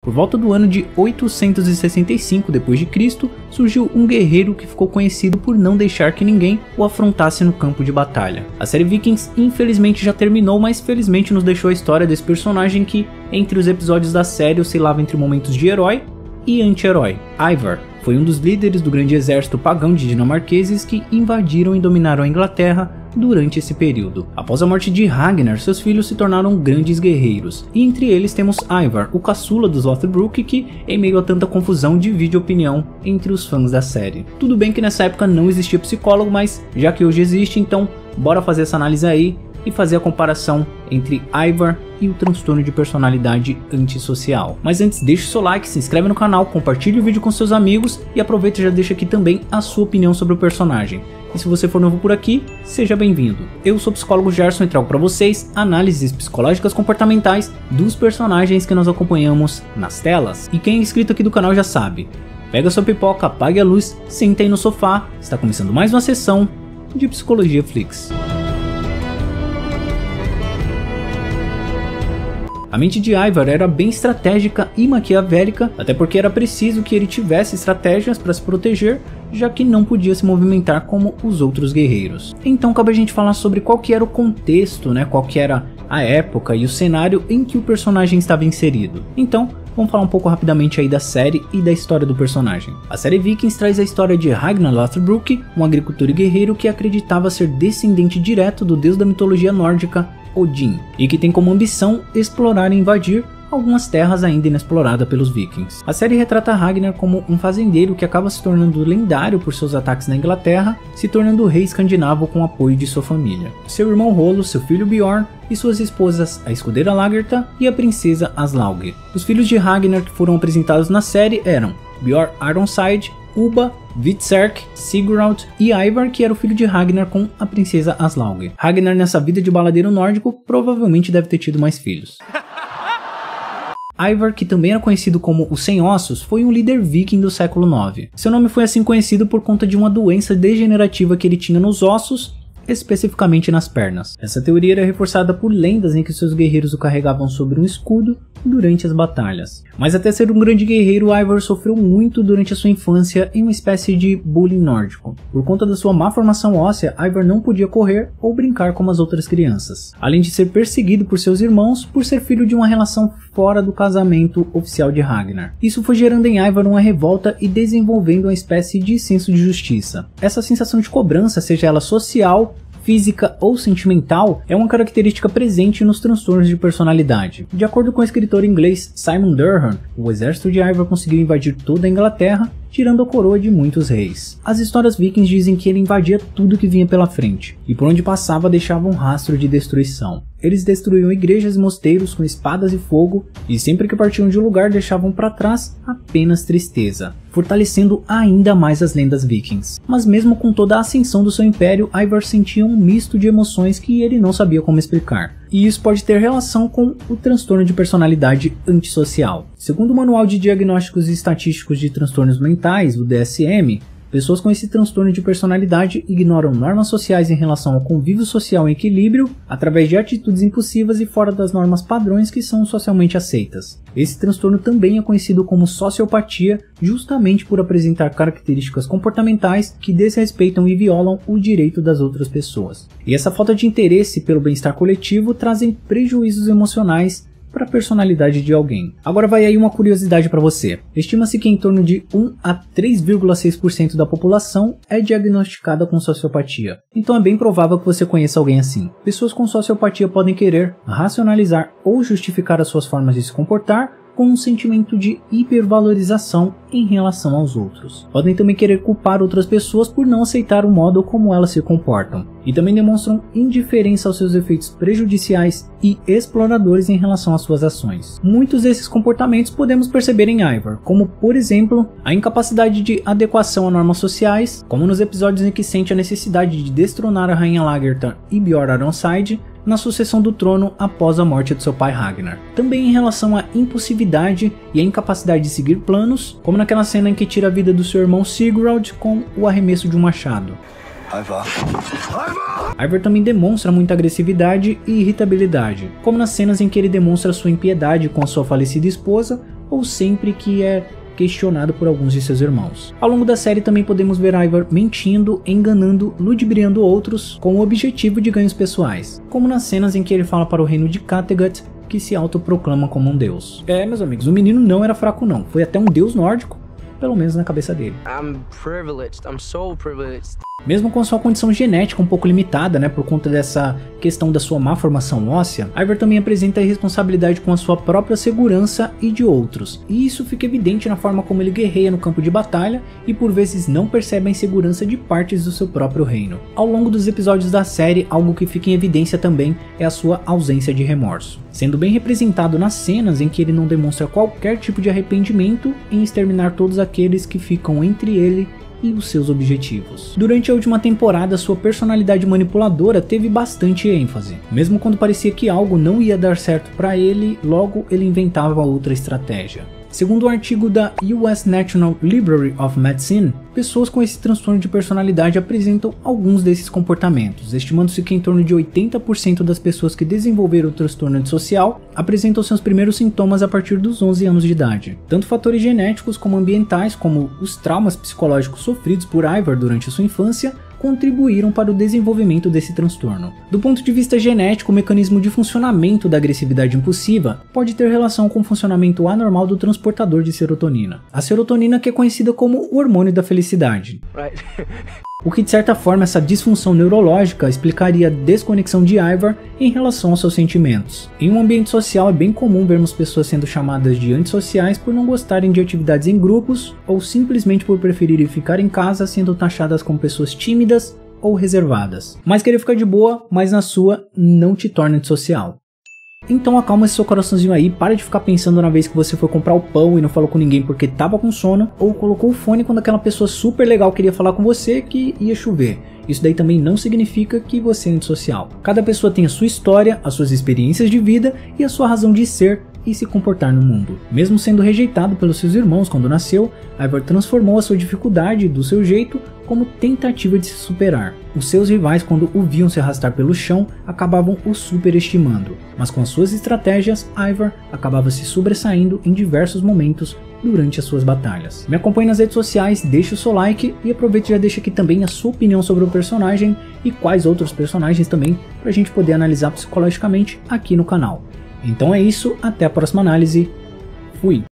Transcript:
Por volta do ano de 865 d.C., surgiu um guerreiro que ficou conhecido por não deixar que ninguém o afrontasse no campo de batalha. A série Vikings infelizmente já terminou, mas felizmente nos deixou a história desse personagem que, entre os episódios da série, oscilava entre momentos de herói e anti-herói. Ivar foi um dos líderes do grande exército pagão de dinamarqueses que invadiram e dominaram a Inglaterra durante esse período. Após a morte de Ragnar, seus filhos se tornaram grandes guerreiros, e entre eles temos Ivar, o caçula dos Lothbrok, que, em meio a tanta confusão, divide opinião entre os fãs da série. Tudo bem que nessa época não existia psicólogo, mas já que hoje existe, então bora fazer essa análise aí e fazer a comparação entre Ivar e o transtorno de personalidade antissocial. Mas antes, deixe o seu like, se inscreve no canal, compartilhe o vídeo com seus amigos e aproveita e já deixa aqui também a sua opinião sobre o personagem. E se você for novo por aqui, seja bem-vindo. Eu sou o psicólogo Gerson e trago para vocês análises psicológicas comportamentais dos personagens que nós acompanhamos nas telas. E quem é inscrito aqui do canal já sabe, pega sua pipoca, apague a luz, senta aí no sofá, está começando mais uma sessão de Psicologia Flix. A mente de Ivar era bem estratégica e maquiavélica, até porque era preciso que ele tivesse estratégias para se proteger, já que não podia se movimentar como os outros guerreiros. Então cabe a gente falar sobre qual que era o contexto, qual que era a época e o cenário em que o personagem estava inserido. Então, vamos falar um pouco rapidamente aí da série e da história do personagem. A série Vikings traz a história de Ragnar Lothbrok, um agricultor e guerreiro que acreditava ser descendente direto do deus da mitologia nórdica, Odin, e que tem como ambição explorar e invadir algumas terras ainda inexploradas pelos vikings. A série retrata Ragnar como um fazendeiro que acaba se tornando lendário por seus ataques na Inglaterra, se tornando rei escandinavo com o apoio de sua família. Seu irmão Rolo, seu filho Bjorn e suas esposas, a escudeira Lagertha e a princesa Aslaug. Os filhos de Ragnar que foram apresentados na série eram Bjorn Ironside, Ubba, Hvitserk, Sigurd e Ivar, que era o filho de Ragnar com a princesa Aslaug. Ragnar, nessa vida de baladeiro nórdico, provavelmente deve ter tido mais filhos. Ivar, que também era conhecido como o Sem Ossos, foi um líder viking do século IX. Seu nome foi assim conhecido por conta de uma doença degenerativa que ele tinha nos ossos, especificamente nas pernas. Essa teoria era reforçada por lendas em que seus guerreiros o carregavam sobre um escudo durante as batalhas. Mas até ser um grande guerreiro, Ivar sofreu muito durante a sua infância em uma espécie de bullying nórdico. Por conta da sua má formação óssea, Ivar não podia correr ou brincar como as outras crianças, além de ser perseguido por seus irmãos por ser filho de uma relação fora do casamento oficial de Ragnar. Isso foi gerando em Ivar uma revolta e desenvolvendo uma espécie de senso de justiça. Essa sensação de cobrança, seja ela social, física ou sentimental, é uma característica presente nos transtornos de personalidade. De acordo com o escritor inglês Simon Durham, o exército de Ivar conseguiu invadir toda a Inglaterra, tirando a coroa de muitos reis. As histórias vikings dizem que ele invadia tudo que vinha pela frente, e por onde passava deixava um rastro de destruição. Eles destruíam igrejas e mosteiros com espadas e fogo, e sempre que partiam de um lugar deixavam para trás apenas tristeza, fortalecendo ainda mais as lendas vikings. Mas mesmo com toda a ascensão do seu império, Ivar sentia um misto de emoções que ele não sabia como explicar. E isso pode ter relação com o transtorno de personalidade antissocial. Segundo o Manual de Diagnósticos e Estatísticos de Transtornos Mentais, o DSM, pessoas com esse transtorno de personalidade ignoram normas sociais em relação ao convívio social em equilíbrio, através de atitudes impulsivas e fora das normas padrões que são socialmente aceitas. Esse transtorno também é conhecido como sociopatia, justamente por apresentar características comportamentais que desrespeitam e violam o direito das outras pessoas. E essa falta de interesse pelo bem-estar coletivo trazem prejuízos emocionais para a personalidade de alguém. Agora vai aí uma curiosidade para você. Estima-se que em torno de 1 a 3,6% da população é diagnosticada com sociopatia. Então é bem provável que você conheça alguém assim. Pessoas com sociopatia podem querer racionalizar ou justificar as suas formas de se comportar com um sentimento de hipervalorização em relação aos outros. Podem também querer culpar outras pessoas por não aceitar o modo como elas se comportam, e também demonstram indiferença aos seus efeitos prejudiciais e exploradores em relação às suas ações. Muitos desses comportamentos podemos perceber em Ivar, como por exemplo, a incapacidade de adequação a normas sociais, como nos episódios em que sente a necessidade de destronar a rainha Lagertha e Bjorn Ironside na sucessão do trono após a morte de seu pai Ragnar. Também em relação à impulsividade e à incapacidade de seguir planos, como naquela cena em que tira a vida do seu irmão Sigurd com o arremesso de um machado. Ivar também demonstra muita agressividade e irritabilidade, como nas cenas em que ele demonstra sua impiedade com a sua falecida esposa, ou sempre que é questionado por alguns de seus irmãos. Ao longo da série também podemos ver Ivar mentindo, enganando, ludibriando outros com o objetivo de ganhos pessoais, como nas cenas em que ele fala para o reino de Kattegat que se autoproclama como um deus. Meus amigos, o menino não era fraco não, foi até um deus nórdico, pelo menos na cabeça dele. I'm privileged. I'm so privileged. Mesmo com sua condição genética um pouco limitada, por conta dessa questão da sua má formação óssea, Ivar também apresenta irresponsabilidade com a sua própria segurança e de outros, e isso fica evidente na forma como ele guerreia no campo de batalha e por vezes não percebe a insegurança de partes do seu próprio reino. Ao longo dos episódios da série, algo que fica em evidência também é a sua ausência de remorso, sendo bem representado nas cenas em que ele não demonstra qualquer tipo de arrependimento em exterminar todos aqueles que ficam entre ele e os seus objetivos. Durante a última temporada, sua personalidade manipuladora teve bastante ênfase. Mesmo quando parecia que algo não ia dar certo para ele, logo ele inventava outra estratégia. Segundo um artigo da US National Library of Medicine, pessoas com esse transtorno de personalidade apresentam alguns desses comportamentos, estimando-se que em torno de 80% das pessoas que desenvolveram o transtorno antissocial apresentam seus primeiros sintomas a partir dos 11 anos de idade. Tanto fatores genéticos como ambientais, como os traumas psicológicos sofridos por Ivar durante a sua infância, contribuíram para o desenvolvimento desse transtorno. Do ponto de vista genético, o mecanismo de funcionamento da agressividade impulsiva pode ter relação com o funcionamento anormal do transportador de serotonina. A serotonina, que é conhecida como o hormônio da felicidade. O que de certa forma essa disfunção neurológica explicaria a desconexão de Ivar em relação aos seus sentimentos. Em um ambiente social é bem comum vermos pessoas sendo chamadas de antissociais por não gostarem de atividades em grupos ou simplesmente por preferirem ficar em casa, sendo taxadas como pessoas tímidas ou reservadas. Mas querer ficar de boa, mas na sua, não te torna antissocial. Então acalma esse seu coraçãozinho aí, para de ficar pensando na vez que você foi comprar o pão e não falou com ninguém porque tava com sono, ou colocou o fone quando aquela pessoa super legal queria falar com você que ia chover. Isso daí também não significa que você é antissocial. Cada pessoa tem a sua história, as suas experiências de vida e a sua razão de ser e se comportar no mundo. Mesmo sendo rejeitado pelos seus irmãos quando nasceu, Ivar transformou a sua dificuldade do seu jeito como tentativa de se superar. Os seus rivais, quando o viam se arrastar pelo chão, acabavam o superestimando, mas com as suas estratégias, Ivar acabava se sobressaindo em diversos momentos durante as suas batalhas. Me acompanhe nas redes sociais, deixe o seu like e aproveite e já deixa aqui também a sua opinião sobre o personagem e quais outros personagens também, para a gente poder analisar psicologicamente aqui no canal. Então é isso, até a próxima análise, fui!